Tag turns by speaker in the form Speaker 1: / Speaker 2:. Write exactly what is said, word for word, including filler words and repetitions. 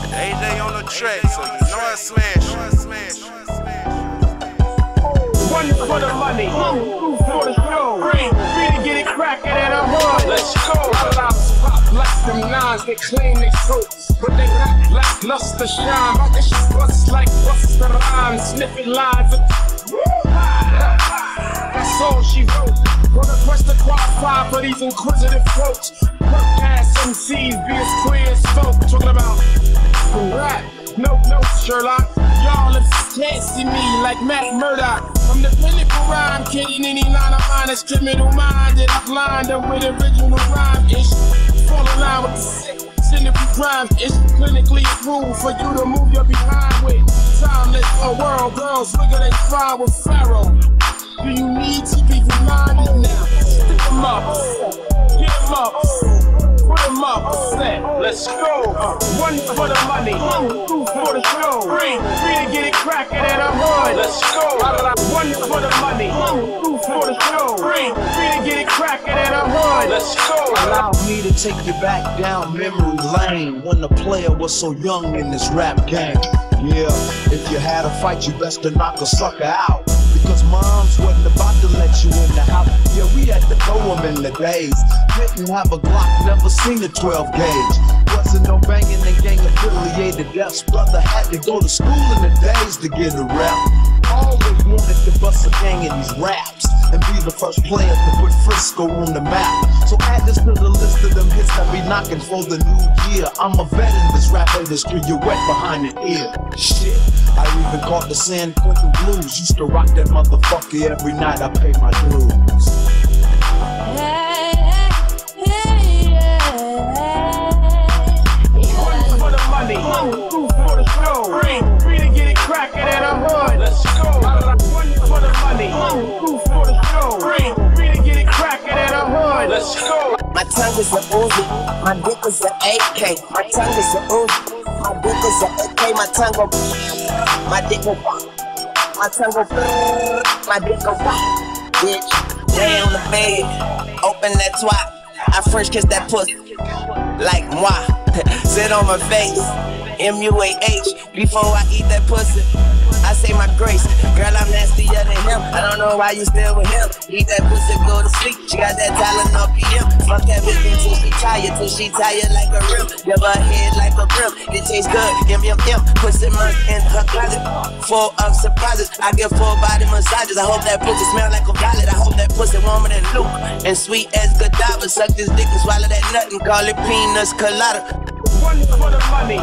Speaker 1: A J on the track, so you know I smash.
Speaker 2: One for the money, two for the show. Three, three to get it crackin' at a hood. Let's go. My lives pop like them nines, they claim they coats, but they not like luster shine. My ish bust like Busta Rhymes, sniffing lines of that's all she wrote. Gonna press the qualify for these inquisitive quotes. Work ass M Cs be as queer as folk. Talking about rap, no, no, Sherlock. Y'all can't see me like Matt Murdock. From the pinnacle rhyme, kidding any line of mine is criminal minded. I've lined up with original rhyme ish. Fall in line with the sick, cynical crime ish. Clinically approved for you to move your behind with. Timeless, a world, girls, look at they fly with Pharaoh. Do you need to be reminded now? Stick them up, get them up, put them up, set, let's go. One for the money, two for the show. Three, three to get it crackin' at a hood. Let's go. One for the money, two for the show. Three, three to get it crackin' at a hood. Let's go.
Speaker 3: Allow me to take you back down memory lane when the player was so young in this rap game. Yeah, if you had a fight, you best to knock a sucker out. Because moms wasn't about to let you in the house. Yeah, we had to throw them in the days. Didn't have a Glock, never seen a twelve gauge. Wasn't no banging and gang affiliated deaths. Brother had to go to school in the days to get a rap. Always wanted to bust a gang in these raps and be the first player to put Frisco on the map. So add this to the list of them hits that be knocking for the new year. I'm a vet in this rap industry, you're wet behind the ear. Shit, I even caught the San Quentin Blues. Used to rock that motherfucker every night I pay my dues.
Speaker 2: Hey, hey, yeah. One for the money, two for the show. Three, three to get it crackin' at a hood. Let's go. One for the money, two for the show. Three, three to get it crackin' at a hood. Let's go.
Speaker 4: My tongue is a Uzi, my dick is a A K. My tongue is a Uzi, my dick is a A K. My tongue go, my dick go, my tongue go, my dick go, bitch. Lay on the bed, open that twat. I first kiss that pussy, like moi. Sit on my face, M U A H. Before I eat that pussy, I say my grace. Girl, I'm nastier than him. I don't know why you still with him. Eat that pussy, go to sleep. She got that talent on P M. Fuck that bitch until she tired, till she tired like a rim. Give her head like a brim. It tastes good. M M M. Pussy merch in her closet. Full of surprises. I give full body massages. I hope that pussy smell like a violet. I hope that pussy warmer than Luke and sweet as Godiva. Suck this dick and swallow that nut and call it peanuts colada.
Speaker 2: One for the money,